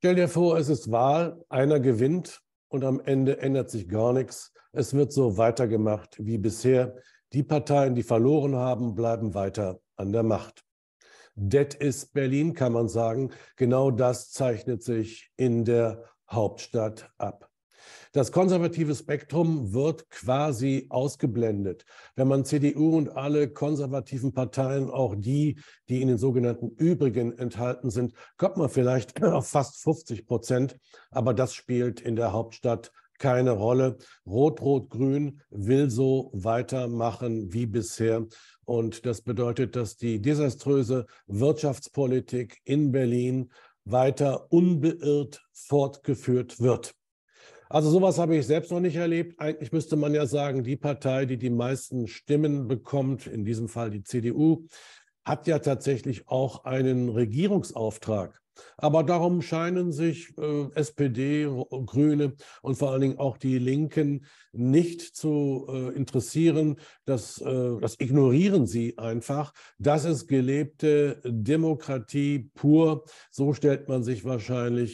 Stell dir vor, es ist Wahl, einer gewinnt und am Ende ändert sich gar nichts. Es wird so weitergemacht wie bisher. Die Parteien, die verloren haben, bleiben weiter an der Macht. Det ist Berlin, kann man sagen. Genau das zeichnet sich in der Hauptstadt ab. Das konservative Spektrum wird quasi ausgeblendet. Wenn man CDU und alle konservativen Parteien, auch die, die in den sogenannten Übrigen enthalten sind, kommt man vielleicht auf fast 50%. Aber das spielt in der Hauptstadt keine Rolle. Rot-Rot-Grün will so weitermachen wie bisher. Und das bedeutet, dass die desaströse Wirtschaftspolitik in Berlin weiter unbeirrt fortgeführt wird. Also sowas habe ich selbst noch nicht erlebt. Eigentlich müsste man ja sagen, die Partei, die die meisten Stimmen bekommt, in diesem Fall die CDU, hat ja tatsächlich auch einen Regierungsauftrag. Aber darum scheinen sich SPD, Grüne und vor allen Dingen auch die Linken nicht zu interessieren. Das ignorieren sie einfach. Das ist gelebte Demokratie pur. So stellt man sich wahrscheinlich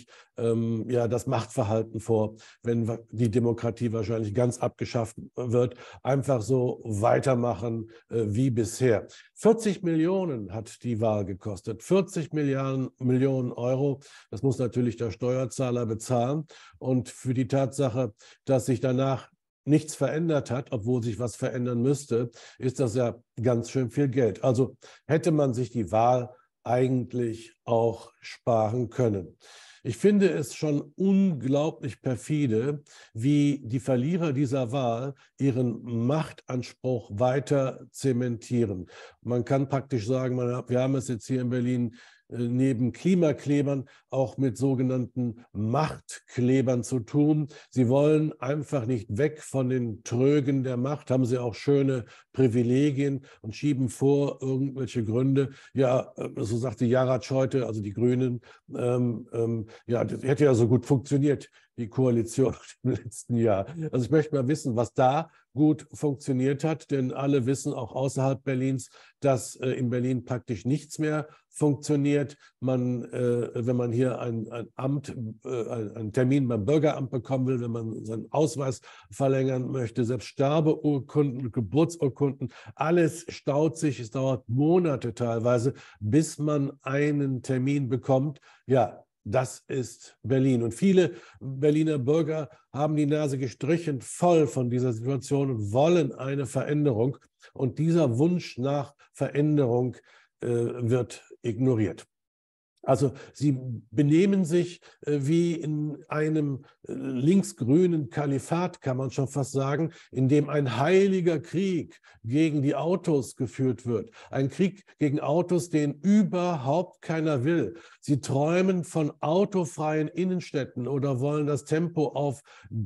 das Machtverhalten vor, wenn die Demokratie wahrscheinlich ganz abgeschafft wird. Einfach so weitermachen wie bisher. 40 Millionen hat die Wahl gekostet. 40 Millionen Euro. Das muss natürlich der Steuerzahler bezahlen. Und für die Tatsache, dass sich danach nichts verändert hat, obwohl sich was verändern müsste, ist das ja ganz schön viel Geld. Also hätte man sich die Wahl eigentlich auch sparen können. Ich finde es schon unglaublich perfide, wie die Verlierer dieser Wahl ihren Machtanspruch weiter zementieren. Man kann praktisch sagen, wir haben es jetzt hier in Berlin neben Klimaklebern auch mit sogenannten Machtklebern zu tun. Sie wollen einfach nicht weg von den Trögen der Macht, haben sie auch schöne Privilegien und schieben vor irgendwelche Gründe. Ja, so sagte Jarac heute, also die Grünen, das hätte ja so gut funktioniert, die Koalition im letzten Jahr. Also ich möchte mal wissen, was da gut funktioniert hat, denn alle wissen auch außerhalb Berlins, dass in Berlin praktisch nichts mehr funktioniert. Wenn man hier einen Termin beim Bürgeramt bekommen will, wenn man seinen Ausweis verlängern möchte, selbst Sterbeurkunden, Geburtsurkunden, alles staut sich. Es dauert Monate teilweise, bis man einen Termin bekommt. Ja, das ist Berlin. Und viele Berliner Bürger haben die Nase gestrichen voll von dieser Situation und wollen eine Veränderung. Und dieser Wunsch nach Veränderung wird ignoriert. Also sie benehmen sich wie in einem linksgrünen Kalifat, kann man schon fast sagen, in dem ein heiliger Krieg gegen die Autos geführt wird. Ein Krieg gegen Autos, den überhaupt keiner will. Sie träumen von autofreien Innenstädten oder wollen das Tempo auf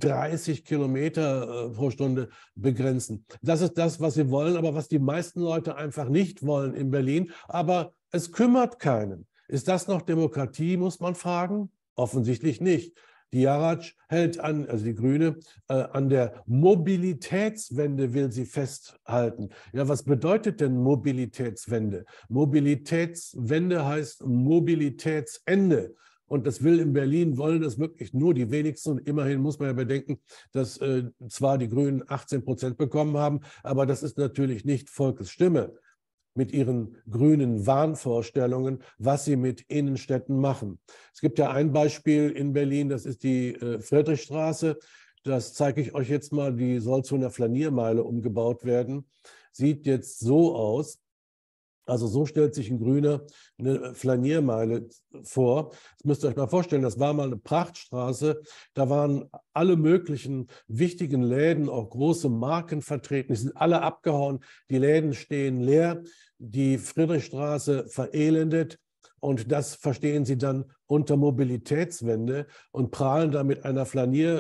30 Kilometer pro Stunde begrenzen. Das ist das, was sie wollen, aber was die meisten Leute einfach nicht wollen in Berlin. Aber es kümmert keinen. Ist das noch Demokratie, muss man fragen? Offensichtlich nicht. Die Jarac hält an, also die Grüne, an der Mobilitätswende will sie festhalten. Ja, was bedeutet denn Mobilitätswende? Mobilitätswende heißt Mobilitätsende. Und das wollen das wirklich nur die wenigsten. Und immerhin muss man ja bedenken, dass zwar die Grünen 18% bekommen haben, aber das ist natürlich nicht Volkes Stimme mit ihren grünen Wahnvorstellungen, was sie mit Innenstädten machen. Es gibt ja ein Beispiel in Berlin, das ist die Friedrichstraße. Das zeige ich euch jetzt mal, die soll zu einer Flaniermeile umgebaut werden. Sieht jetzt so aus. Also so stellt sich ein Grüner eine Flaniermeile vor. Das müsst ihr euch mal vorstellen, das war mal eine Prachtstraße. Da waren alle möglichen wichtigen Läden, auch große Marken vertreten. Die sind alle abgehauen. Die Läden stehen leer. Die Friedrichstraße verelendet. Und das verstehen sie dann unter Mobilitätswende und prahlen da mit einer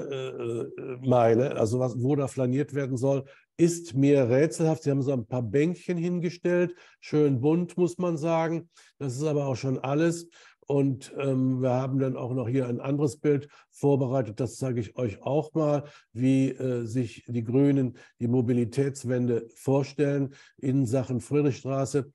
Flaniermeile, also wo da flaniert werden soll, ist mir rätselhaft. Sie haben so ein paar Bänkchen hingestellt, schön bunt, muss man sagen. Das ist aber auch schon alles. Und wir haben dann auch noch hier ein anderes Bild vorbereitet. Das zeige ich euch auch mal, wie sich die Grünen die Mobilitätswende vorstellen in Sachen Friedrichstraße.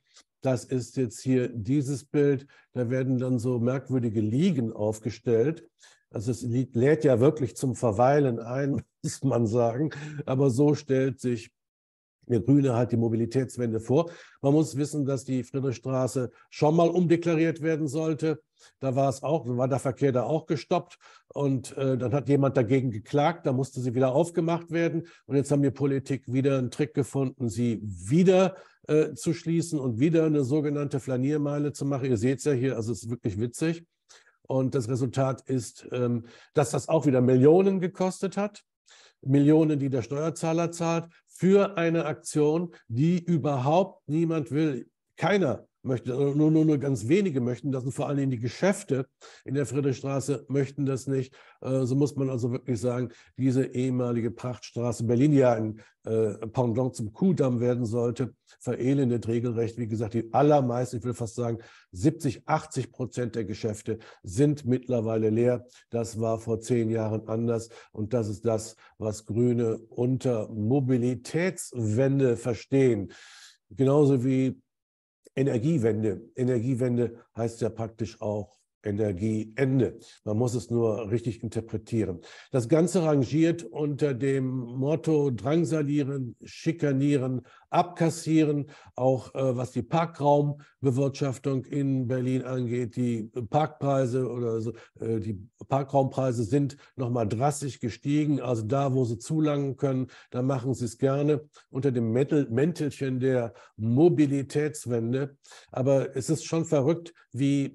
Das ist jetzt hier dieses Bild. Da werden dann so merkwürdige Liegen aufgestellt. Also es lädt ja wirklich zum Verweilen ein, muss man sagen. Aber so stellt sich der Grüne halt die Mobilitätswende vor. Man muss wissen, dass die Friedrichstraße schon mal umdeklariert werden sollte. Da war der Verkehr da auch gestoppt und dann hat jemand dagegen geklagt, da musste sie wieder aufgemacht werden und jetzt haben die Politik wieder einen Trick gefunden, sie wieder zu schließen und wieder eine sogenannte Flaniermeile zu machen. Ihr seht es ja hier, also es ist wirklich witzig. Und das Resultat ist, dass das auch wieder Millionen gekostet hat. Millionen, die der Steuerzahler zahlt, für eine Aktion, die überhaupt niemand will. Keiner möchte, nur ganz wenige möchten das und vor allem die Geschäfte in der Friedrichstraße möchten das nicht. So muss man also wirklich sagen, diese ehemalige Prachtstraße Berlin, die ja ein Pendant zum Kuhdamm werden sollte, verelendet regelrecht. Wie gesagt, die allermeisten, ich will fast sagen 70–80% der Geschäfte sind mittlerweile leer. Das war vor 10 Jahren anders und das ist das, was Grüne unter Mobilitätswende verstehen. Genauso wie Energiewende. Energiewende heißt ja praktisch auch Energieende. Man muss es nur richtig interpretieren. Das Ganze rangiert unter dem Motto drangsalieren, schikanieren, abkassieren, auch was die Parkraumbewirtschaftung in Berlin angeht. Die Parkpreise oder so, die Parkraumpreise sind nochmal drastisch gestiegen. Also da, wo sie zulangen können, da machen sie es gerne unter dem Mäntelchen der Mobilitätswende. Aber es ist schon verrückt, wie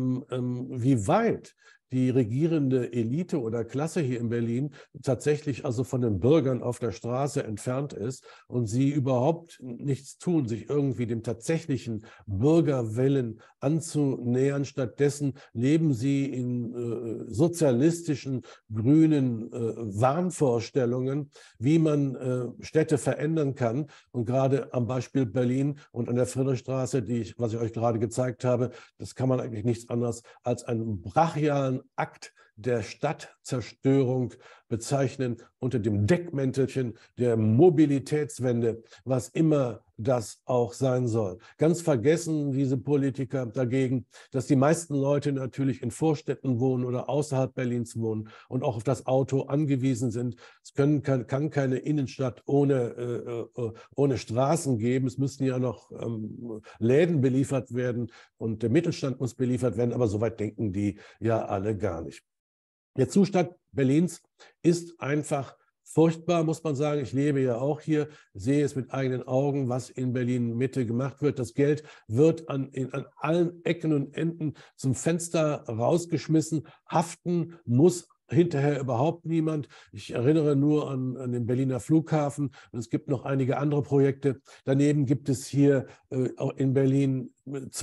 weit die regierende Elite oder Klasse hier in Berlin tatsächlich also von den Bürgern auf der Straße entfernt ist und sie überhaupt nichts tun, sich irgendwie dem tatsächlichen Bürgerwillen anzunähern. Stattdessen leben sie in sozialistischen, grünen Wahnvorstellungen, wie man Städte verändern kann. Und gerade am Beispiel Berlin und an der Friedrichstraße, was ich euch gerade gezeigt habe, das kann man eigentlich nichts anderes als einen brachialen Akt der Stadtzerstörung bezeichnen unter dem Deckmäntelchen der Mobilitätswende, was immer das auch sein soll. Ganz vergessen diese Politiker dagegen, dass die meisten Leute natürlich in Vorstädten wohnen oder außerhalb Berlins wohnen und auch auf das Auto angewiesen sind. Es kann keine Innenstadt ohne Straßen geben. Es müssen ja noch Läden beliefert werden und der Mittelstand muss beliefert werden, aber so weit denken die ja alle gar nicht. Der Zustand Berlins ist einfach furchtbar, muss man sagen. Ich lebe ja auch hier, sehe es mit eigenen Augen, was in Berlin-Mitte gemacht wird. Das Geld wird an allen Ecken und Enden zum Fenster rausgeschmissen. Haften muss hinterher überhaupt niemand. Ich erinnere nur an den Berliner Flughafen und es gibt noch einige andere Projekte. Daneben gibt es hier auch in Berlin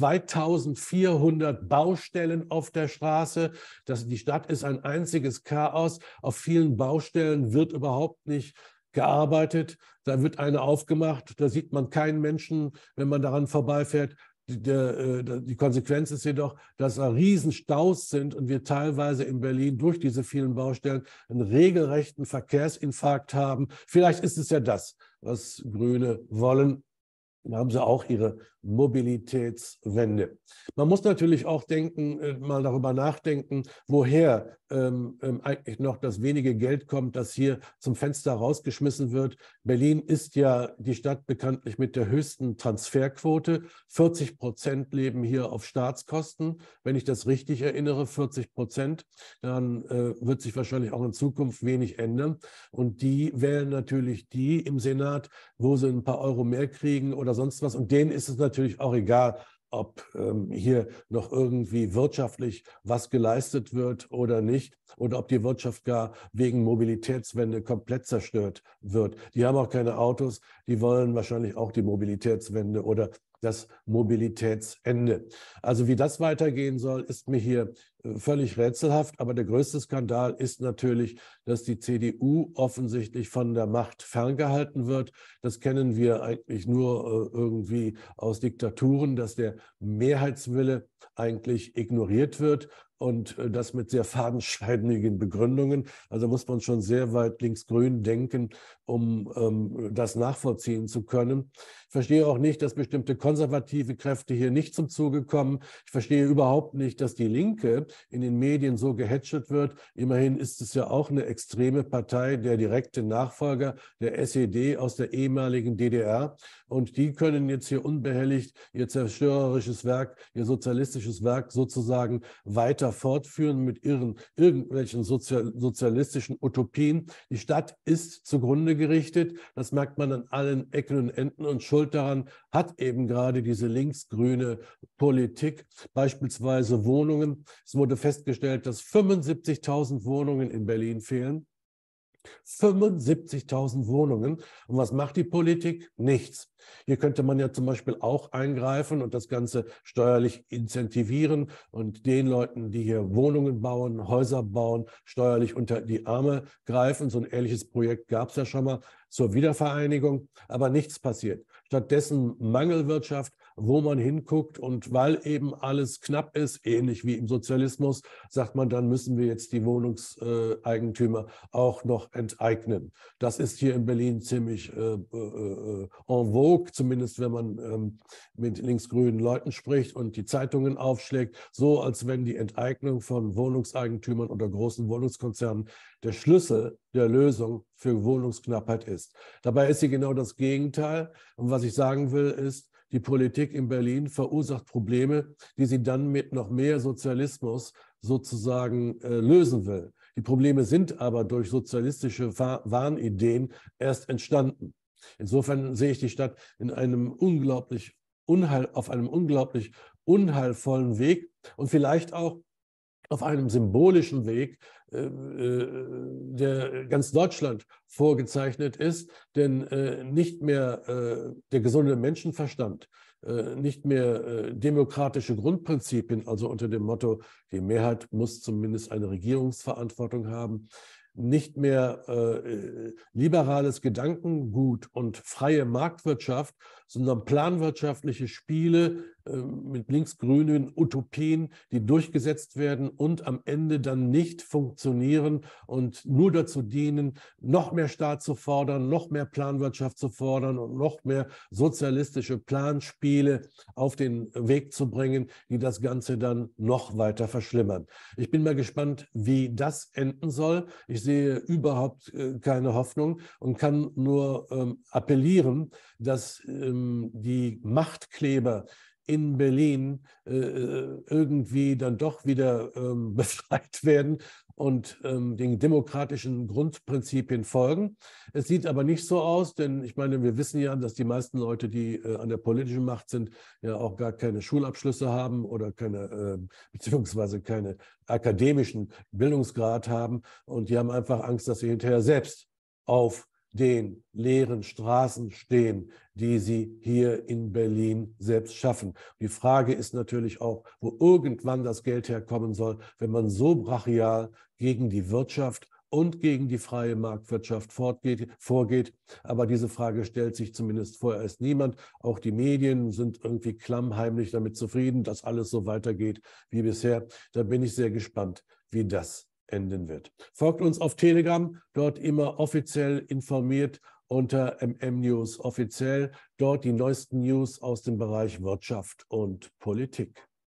2400 Baustellen auf der Straße. Die Stadt ist ein einziges Chaos. Auf vielen Baustellen wird überhaupt nicht gearbeitet. Da wird eine aufgemacht, da sieht man keinen Menschen, wenn man daran vorbeifährt. Die Konsequenz ist jedoch, dass da Riesenstaus sind und wir teilweise in Berlin durch diese vielen Baustellen einen regelrechten Verkehrsinfarkt haben. Vielleicht ist es ja das, was Grüne wollen. Da haben sie auch ihre Mobilitätswende. Man muss natürlich auch mal darüber nachdenken, woher eigentlich noch das wenige Geld kommt, das hier zum Fenster rausgeschmissen wird. Berlin ist ja die Stadt bekanntlich mit der höchsten Transferquote. 40% leben hier auf Staatskosten. Wenn ich das richtig erinnere, 40%, dann wird sich wahrscheinlich auch in Zukunft wenig ändern. Und die wählen natürlich die im Senat, wo sie ein paar Euro mehr kriegen oder sonst was. Und denen ist es natürlich auch egal, ob hier noch irgendwie wirtschaftlich was geleistet wird oder nicht oder ob die Wirtschaft gar wegen Mobilitätswende komplett zerstört wird. Die haben auch keine Autos, die wollen wahrscheinlich auch die Mobilitätswende oder das Mobilitätsende. Also wie das weitergehen soll, ist mir hier völlig rätselhaft. Aber der größte Skandal ist natürlich, dass die CDU offensichtlich von der Macht ferngehalten wird. Das kennen wir eigentlich nur irgendwie aus Diktaturen, dass der Mehrheitswille eigentlich ignoriert wird. Und das mit sehr fadenscheinigen Begründungen. Also muss man schon sehr weit linksgrün denken, um das nachvollziehen zu können. Ich verstehe auch nicht, dass bestimmte konservative Kräfte hier nicht zum Zuge kommen. Ich verstehe überhaupt nicht, dass die Linke in den Medien so gehätschelt wird. Immerhin ist es ja auch eine extreme Partei, der direkte Nachfolger der SED aus der ehemaligen DDR. Und die können jetzt hier unbehelligt ihr zerstörerisches Werk, ihr sozialistisches Werk sozusagen weiter fortführen mit irgendwelchen sozialistischen Utopien. Die Stadt ist zugrunde gerichtet. Das merkt man an allen Ecken und Enden. Und Schuld daran hat eben gerade diese linksgrüne Politik, beispielsweise Wohnungen. Es wurde festgestellt, dass 75.000 Wohnungen in Berlin fehlen. 75.000 Wohnungen. Und was macht die Politik? Nichts. Hier könnte man ja zum Beispiel auch eingreifen und das Ganze steuerlich incentivieren und den Leuten, die hier Wohnungen bauen, Häuser bauen, steuerlich unter die Arme greifen. So ein ähnliches Projekt gab es ja schon mal zur Wiedervereinigung, aber nichts passiert. Stattdessen Mangelwirtschaft, wo man hinguckt, und weil eben alles knapp ist, ähnlich wie im Sozialismus, sagt man, dann müssen wir jetzt die Wohnungseigentümer auch noch enteignen. Das ist hier in Berlin ziemlich en vogue, zumindest wenn man mit linksgrünen Leuten spricht und die Zeitungen aufschlägt, so als wenn die Enteignung von Wohnungseigentümern oder großen Wohnungskonzernen der Schlüssel der Lösung für Wohnungsknappheit ist. Dabei ist sie genau das Gegenteil. Und was ich sagen will, ist, die Politik in Berlin verursacht Probleme, die sie dann mit noch mehr Sozialismus sozusagen lösen will. Die Probleme sind aber durch sozialistische Wahnideen erst entstanden. Insofern sehe ich die Stadt in einem auf einem unglaublich unheilvollen Weg und vielleicht auch auf einem symbolischen Weg, der ganz Deutschland vorgezeichnet ist, denn nicht mehr der gesunde Menschenverstand, nicht mehr demokratische Grundprinzipien, also unter dem Motto, die Mehrheit muss zumindest eine Regierungsverantwortung haben, nicht mehr liberales Gedankengut und freie Marktwirtschaft, sondern planwirtschaftliche Spiele mit linksgrünen Utopien, die durchgesetzt werden und am Ende dann nicht funktionieren und nur dazu dienen, noch mehr Staat zu fordern, noch mehr Planwirtschaft zu fordern und noch mehr sozialistische Planspiele auf den Weg zu bringen, die das Ganze dann noch weiter verschlimmern. Ich bin mal gespannt, wie das enden soll. Ich sehe überhaupt keine Hoffnung und kann nur appellieren, dass die Machtkleber in Berlin irgendwie dann doch wieder befreit werden und den demokratischen Grundprinzipien folgen. Es sieht aber nicht so aus, denn ich meine, wir wissen ja, dass die meisten Leute, die an der politischen Macht sind, ja auch gar keine Schulabschlüsse haben oder beziehungsweise keine akademischen Bildungsgrad haben, und die haben einfach Angst, dass sie hinterher selbst auf den leeren Straßen stehen, die sie hier in Berlin selbst schaffen. Die Frage ist natürlich auch, wo irgendwann das Geld herkommen soll, wenn man so brachial gegen die Wirtschaft und gegen die freie Marktwirtschaft vorgeht. Aber diese Frage stellt sich zumindest vorerst niemand. Auch die Medien sind irgendwie klammheimlich damit zufrieden, dass alles so weitergeht wie bisher. Da bin ich sehr gespannt, wie das enden wird. Folgt uns auf Telegram, dort immer offiziell informiert unter MM News offiziell, dort die neuesten News aus dem Bereich Wirtschaft und Politik.